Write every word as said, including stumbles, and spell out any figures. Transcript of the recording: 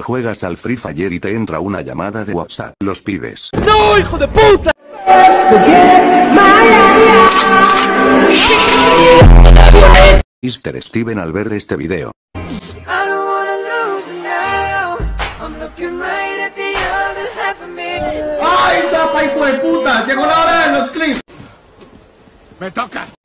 juegas al Free Fire y te entra una llamada de WhatsApp. Los pibes. ¡No, hijo de puta! mister Steven al ver este video. ¡Ay, zapa, hijo de puta! ¡Llegó la hora de los clips! ¡Me toca!